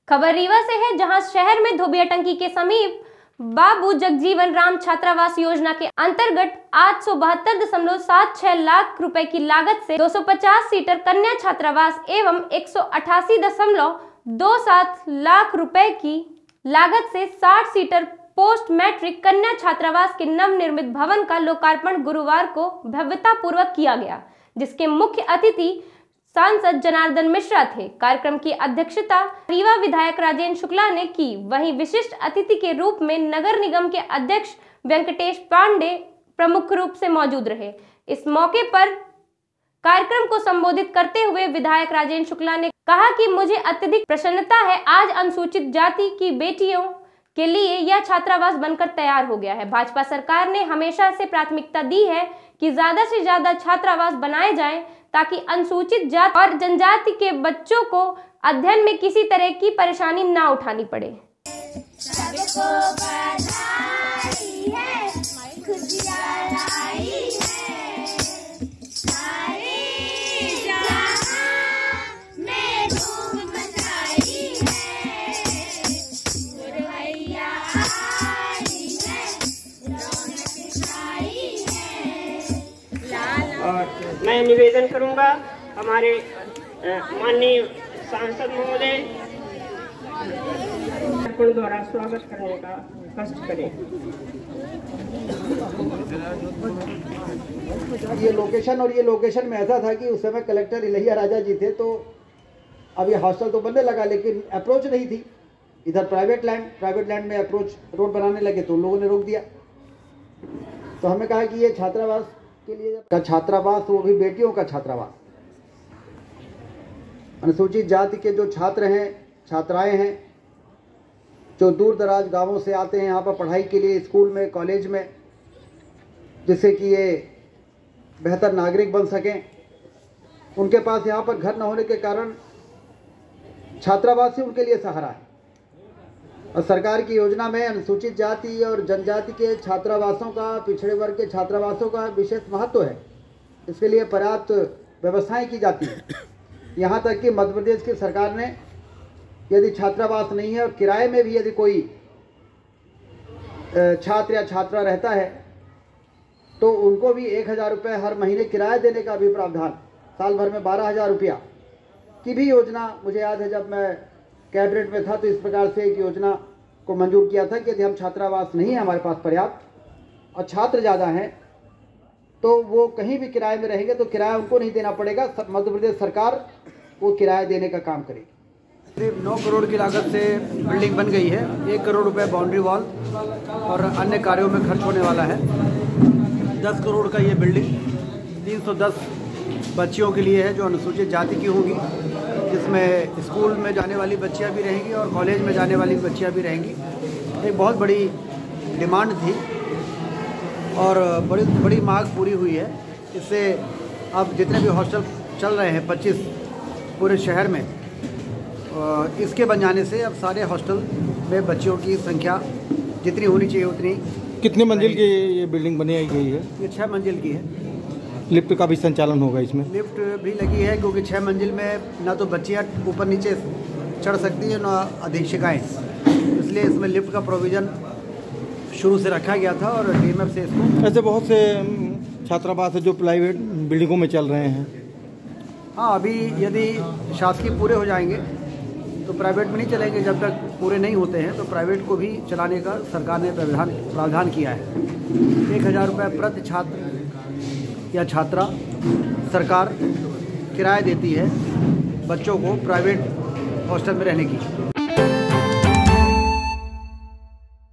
खबर रीवा से है, जहां शहर में धोबिया टंकी के समीप बाबू जगजीवन राम छात्रावास योजना के अंतर्गत 872.76 लाख रुपए की लागत से 250 सीटर कन्या छात्रावास एवं 188.27 लाख रुपए की लागत से 60 सीटर पोस्ट मैट्रिक कन्या छात्रावास के नवनिर्मित भवन का लोकार्पण गुरुवार को भव्यतापूर्वक किया गया, जिसके मुख्य अतिथि सांसद जनार्दन मिश्रा थे। कार्यक्रम की अध्यक्षता रीवा विधायक राजेंद्र शुक्ला ने की। वहीं विशिष्ट अतिथि के रूप में नगर निगम के अध्यक्ष वेंकटेश पांडे प्रमुख रूप से मौजूद रहे। इस मौके पर कार्यक्रम को संबोधित करते हुए विधायक राजेंद्र शुक्ला ने कहा कि मुझे अत्यधिक प्रसन्नता है, आज अनुसूचित जाति की बेटियों के लिए यह छात्रावास बनकर तैयार हो गया है। भाजपा सरकार ने हमेशा से प्राथमिकता दी है कि ज्यादा से ज्यादा छात्रावास बनाए जाएं, ताकि अनुसूचित जाति और जनजाति के बच्चों को अध्ययन में किसी तरह की परेशानी ना उठानी पड़े। सबको बधाई है, खुशियां लाई है, सारे जहां में धूम मचाई है, गुरवैया आई है, रौनक छाई है। और मैं निवेदन करूंगा हमारे माननीय सांसद महोदय द्वारा स्वागत करने का कष्ट करें। ये लोकेशन में ऐसा था कि उस समय कलेक्टर इलैया राजा जी थे, तो अब ये हॉस्टल तो बनने लगा, लेकिन अप्रोच नहीं थी। इधर प्राइवेट लैंड में अप्रोच रोड बनाने लगे तो उन लोगों ने रोक दिया। तो हमें कहा कि ये छात्रावास के लिए का छात्रावास, वो भी बेटियों का छात्रावास, अनुसूचित जाति के जो छात्र हैं, छात्राएं हैं, जो दूर दराज गांवों से आते हैं यहाँ पर पढ़ाई के लिए, स्कूल में, कॉलेज में, जिससे कि ये बेहतर नागरिक बन सकें। उनके पास यहाँ पर घर न होने के कारण छात्रावास ही उनके लिए सहारा है। और सरकार की योजना में अनुसूचित जाति और जनजाति के छात्रावासों का, पिछड़े वर्ग के छात्रावासों का विशेष महत्व है। इसके लिए पर्याप्त व्यवस्थाएं की जाती हैं। यहाँ तक कि मध्य प्रदेश की सरकार ने यदि छात्रावास नहीं है और किराए में भी यदि कोई छात्र या छात्रा रहता है तो उनको भी 1,000 रुपये हर महीने किराया देने का भी प्रावधान, साल भर में 12,000 रुपया की भी योजना, मुझे याद है जब मैं कैबिनेट में था तो इस प्रकार से एक योजना को मंजूर किया था कि यदि हम छात्रावास नहीं है हमारे पास पर्याप्त और छात्र ज़्यादा हैं तो वो कहीं भी किराए में रहेंगे तो किराया उनको नहीं देना पड़ेगा, मध्य प्रदेश सरकार वो किराया देने का काम करेगी। करीब 9 करोड़ की लागत से बिल्डिंग बन गई है। 1 करोड़ रुपए बाउंड्री वॉल और अन्य कार्यों में खर्च होने वाला है। 10 करोड़ का ये बिल्डिंग 310 बच्चियों के लिए है जो अनुसूचित जाति की होंगी, जिसमें स्कूल में जाने वाली बच्चियां भी रहेंगी और कॉलेज में जाने वाली बच्चियां भी रहेंगी। एक बहुत बड़ी डिमांड थी और बड़ी मांग पूरी हुई है। इससे अब जितने भी हॉस्टल चल रहे हैं 25 पूरे शहर में, इसके बन जाने से अब सारे हॉस्टल में बच्चियों की संख्या जितनी होनी चाहिए उतनी। कितने मंजिल की ये बिल्डिंग बनाई गई है? ये 6 मंजिल की है। लिफ्ट का भी संचालन होगा इसमें? लिफ्ट भी लगी है, क्योंकि 6 मंजिल में ना तो बच्चियाँ ऊपर नीचे चढ़ सकती हैं ना अधीक्षिकाएँ, इसलिए इसमें लिफ्ट का प्रोविज़न शुरू से रखा गया था और डीएमएफ से इसको। ऐसे बहुत से छात्रावास है जो प्राइवेट बिल्डिंगों में चल रहे हैं। हाँ, अभी यदि शासकीय पूरे हो जाएंगे तो प्राइवेट में नहीं चलेंगे। जब तक पूरे नहीं होते हैं तो प्राइवेट को भी चलाने का सरकार ने प्रावधान किया है। 1,000 रुपये प्रति छात्र या छात्रा सरकार किराया देती है बच्चों को प्राइवेट हॉस्टल में रहने की।